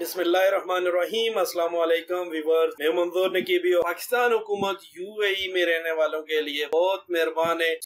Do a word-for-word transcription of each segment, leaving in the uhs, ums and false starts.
बिस्मिल्लाहिर्रहमानिर्रहीम, अस्सलाम वालेकुम व्यूअर्स। मैं मंजूर नकीबी। पाकिस्तान हुकूमत यूएई में रहने वालों के लिए बहुत मेहरबान है।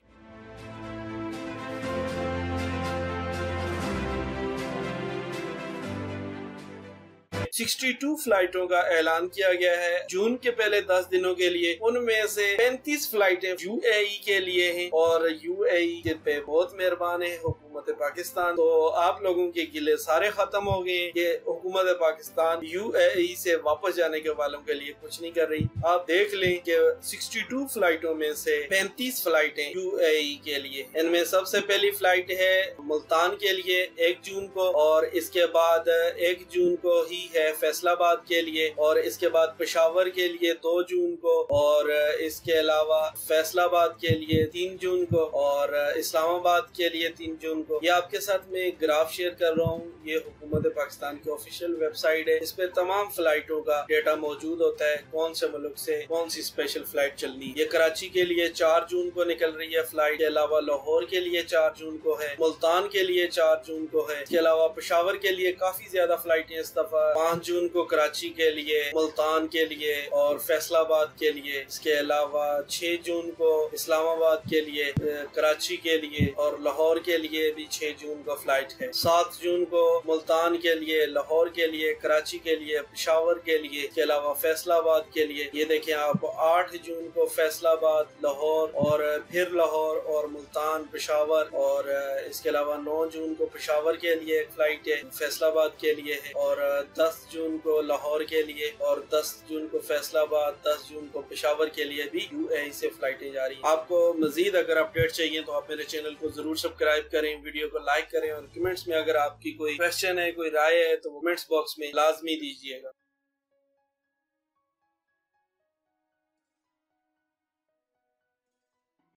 बासठ फ्लाइटों का ऐलान किया गया है जून के पहले दस दिनों के लिए। उनमें से पैंतीस फ्लाइटें यूएई के लिए हैं और यूएई के पे बहुत मेहरबान है हुकूमत पाकिस्तान। तो आप लोगों के गिले सारे खत्म हो गए। ये हुकूमत पाकिस्तान यूएई से वापस जाने के वालों के लिए कुछ नहीं कर रही। आप देख लें कि बासठ फ्लाइटों में से पैंतीस फ्लाइटें यूएई के लिए। इनमें सबसे पहली फ्लाइट है मुल्तान के लिए एक जून को, और इसके बाद एक जून को ही है फैसलाबाद के लिए, और इसके बाद पेशावर के लिए दो जून को, और इसके अलावा फैसलाबाद के लिए तीन जून को, और इस्लामाबाद के लिए तीन जून को। ये आपके साथ में ग्राफ शेयर कर रहा हूँ। ये हुकूमत पाकिस्तान की ऑफिशियल वेबसाइट है। इस पे तमाम फ्लाइटों का डेटा मौजूद होता है, कौन से मुल्क से कौन सी स्पेशल फ्लाइट चलनी है। ये कराची के लिए चार जून को निकल रही है फ्लाइट, के अलावा लाहौर के लिए चार जून को है, मुल्तान के लिए चार जून को है, इसके अलावा पेशावर के लिए काफी ज्यादा फ्लाइटें इस दफा पाँच जून को कराची के लिए, मुल्तान के लिए और फैसलाबाद के लिए। इसके अलावा छह जून को इस्लामाबाद के लिए, कराची के लिए और लाहौर के लिए भी छह जून को फ्लाइट है। सात जून को मुल्तान के लिए, लाहौर के लिए, कराची के लिए, पेशावर के लिए, इसके अलावा फैसलाबाद के लिए। ये देखें आप, आठ जून को फैसलाबाद, लाहौर और फिर लाहौर और मुल्तान, पेशावर, और इसके अलावा नौ जून को पेशावर के लिए एक फ्लाइट है, फैसलाबाद के लिए है, और दस जून को लाहौर के लिए, और दस जून को फैसलाबाद, दस जून को पेशावर के लिए भी यूएई से फ्लाइटें जा रही हैं। आपको मजीद अगर अपडेट चाहिए तो आप मेरे चैनल को जरूर सब्सक्राइब करें, वीडियो को लाइक करें, और कमेंट्स में अगर आपकी कोई क्वेश्चन है, कोई राय है तो कमेंट्स बॉक्स में लाजमी दीजिएगा।